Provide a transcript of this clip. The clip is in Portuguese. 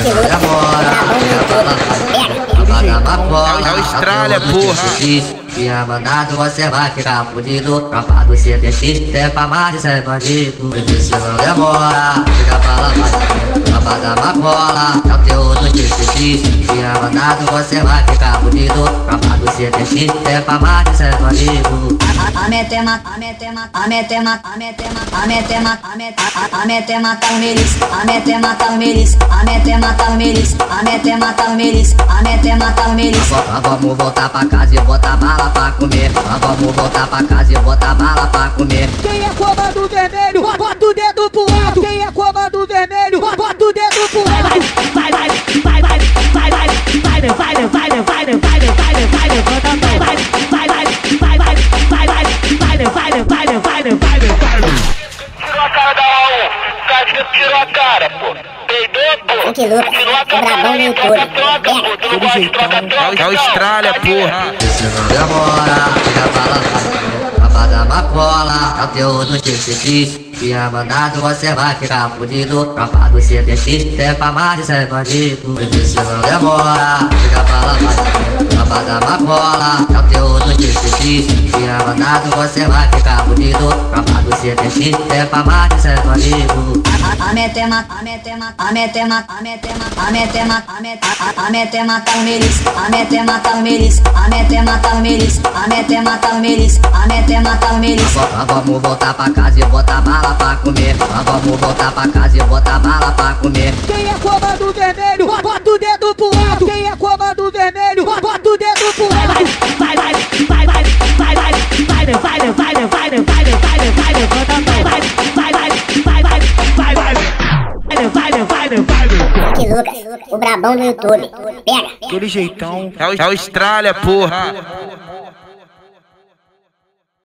É o Austrália, porra. Tinha mandado, você vai ficar fudido. Tropa do CTX, tem pra mais de 100 bandidos. Você não demora, fica pra lá, tropa da macola, é o teu do CTX. Tinha mandado, você vai ficar fudido. Tropa do CTX, tem pra mais de 100 bandidos. A metema tá o melis, a metema tá o melis, a metema tá o melis, a metema tá o melis, a metema tá o melis. Vamos voltar pra casa e botar bala pra comer. Vamos voltar pra casa e botar bala pra comer. Quem é comando vermelho, bota o dedo pro alto. Quem é comando vermelho, bota o dedo pro alto. Vai, vai, vai, vai, vai, vai, vai, vai, vai, vai, vai, vai, vai, vai, vai, levanta a mão. Vai, vai, vai, vai, vai, vai, vai, vai, vai, vai. Tirou a cara da A1, Cadinho tirou a cara, pô. Peidou, pô. Que louco, o brabão do YouTube. Tu não gosta de troca-troca? É o Austrália, porra. Você não demora, fica pra lá, tropa da macola, é o teu do CTX. Tinha mandado, você vai ficar fudido. Tropa do CTX, tem pra mais de 100 bandidos. Você não demora, fica pra lá, tropa da macola, é o teu do CTX. Tinha mandado, você vai ficar fudido. Tropa do CTX, tem pra mais de 100 bandidos. A metema tá o melis, a metema tá o melis, a metema tá o melis, a metema tá o melis, a metema tá o melis. Vamos voltar pra casa e botar bala pra comer. Vamos voltar pra casa e botar bala pra comer. Quem é comando vermelho, bota o dedo pro alto. Quem é comando vermelho, bota o dedo pro alto. Vai, vai, vai, vai, vai, vai, vai, vai, vai, vai, vai, levanta a mão. Vai, vai, vai, vai, vai, vai, vai. Que louco, o brabão do YouTube. Pega. É o Austrália, porra.